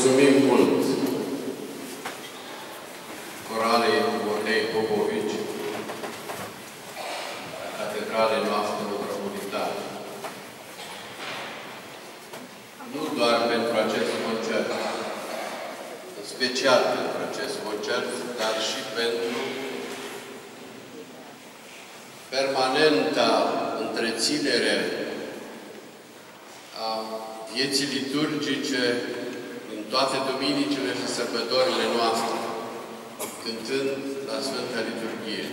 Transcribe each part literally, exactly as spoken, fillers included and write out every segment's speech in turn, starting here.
mulțumim mult Coralei Bornei Popovici, catedralei noastre metropolitane. Nu doar pentru acest concert, în special pentru acest concert, dar și pentru permanenta întreținere a vieții liturgice în toate duminicile și sărbătorile noastre, cântând la Sfânta Liturghie.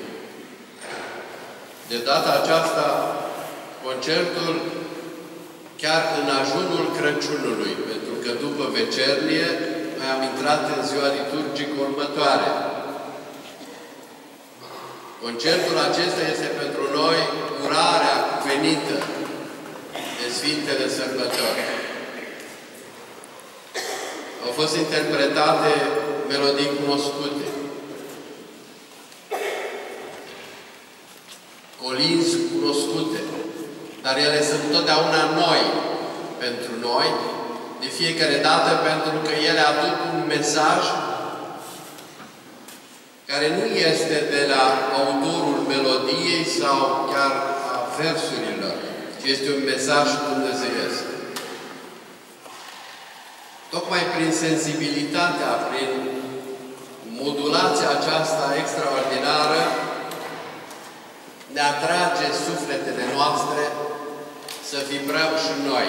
De data aceasta, concertul chiar în ajunul Crăciunului, pentru că după vecernie noi am intrat în ziua liturgică următoare. Concertul acesta este pentru noi urarea venită de Sfintele Sărbători. Au fost interpretate melodii cunoscute, colinzi cunoscute, dar ele sunt totdeauna noi pentru noi, de fiecare dată, pentru că ele aduc un mesaj care nu este de la autorul melodiei sau chiar a versurilor, ci este un mesaj dumnezeiesc. Tocmai prin sensibilitatea, prin modulația aceasta extraordinară, ne atrage sufletele noastre să vibrăm și noi.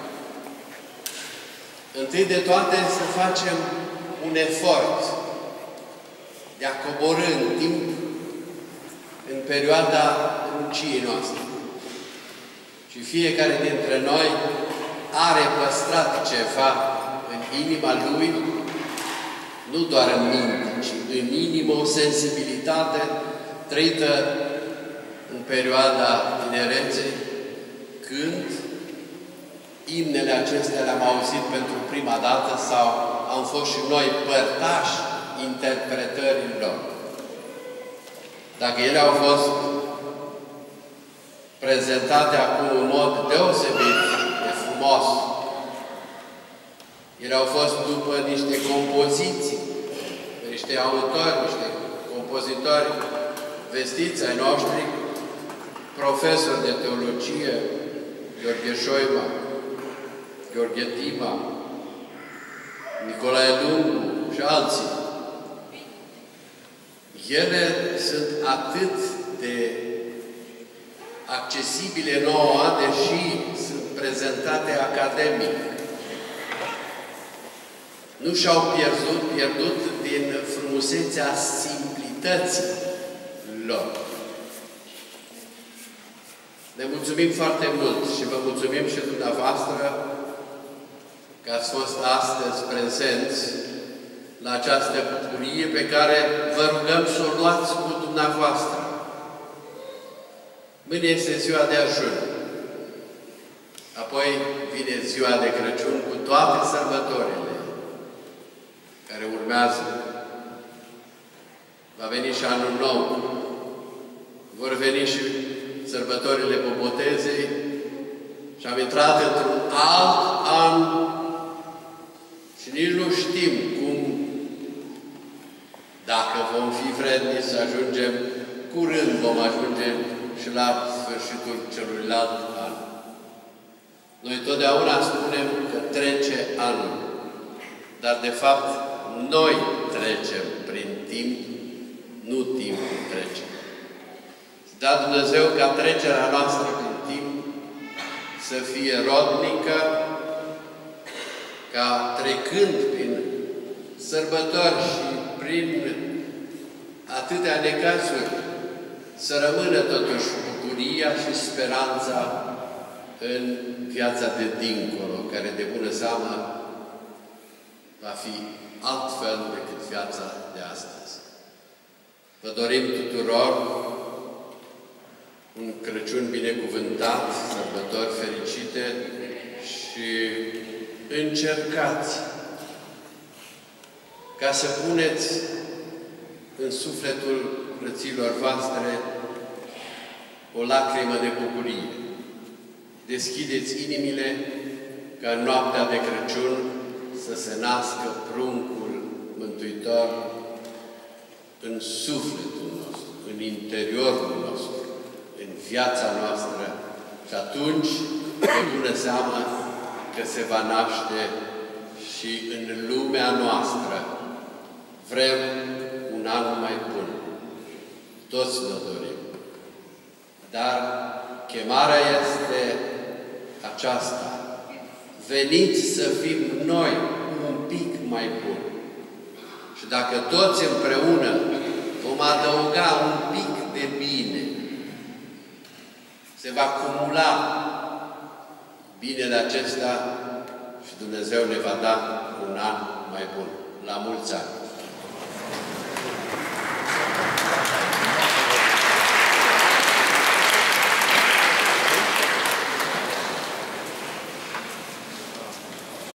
Întâi de toate să facem un efort de a coborî în timp, în perioada cruciei noastre. Și fiecare dintre noi are păstrat ceva în inima lui, nu doar în minte, ci în inimă, o sensibilitate trăită în perioada tinereței, când imnele acestea le-am auzit pentru prima dată sau am fost și noi părtași interpretărilor. Dacă ele au fost prezentate acum în mod deosebit de frumos, ele au fost după niște compoziții, niște autori, niște compozitori vestiți ai noștri, profesori de teologie, Gheorghe Șoima, Gheorghe Tima, Nicolae Lungu și alții. Ele sunt atât de accesibile nouă, deși sunt prezentate academic. Nu și-au pierdut, pierdut din frumusețea simplității lor. Ne mulțumim foarte mult și vă mulțumim și dumneavoastră că ați fost astăzi prezenți la această bucurie pe care vă rugăm să o luați cu dumneavoastră. Mâine este ziua de ajun. Apoi vine ziua de Crăciun cu toate sărbătorile care urmează. Va veni și anul nou. Vor veni și sărbătorile Bobotezei și am intrat într-un alt an și nici nu știm cum, dacă vom fi vrednici să ajungem, curând vom ajunge și la sfârșitul celuilalt an. Noi totdeauna spunem că trece anul, dar de fapt noi trecem prin timp, nu timpul trece. Da, Dumnezeu ca trecerea noastră prin timp să fie rodnică, ca trecând prin sărbători și prin atâtea necazuri, să rămână totuși bucuria și speranța în viața de dincolo, care de bună seamă va fi altfel decât viața de astăzi. Vă dorim tuturor un Crăciun binecuvântat, sărbători fericite și încercați ca să puneți în sufletul frăților voastre o lacrimă de bucurie. Deschideți inimile ca în noaptea de Crăciun să se nască pruncul Mântuitor în sufletul nostru, în interiorul nostru, în viața noastră și atunci, de bună seamă, că se va naște și în lumea noastră. Vrem un an mai bun. Toți ne dorim. Dar chemarea este aceasta. Veniți să fim noi un pic mai buni. Și dacă toți împreună vom adăuga un pic de bine, se va cumula binele acesta și Dumnezeu ne va da un an mai bun. La mulți ani!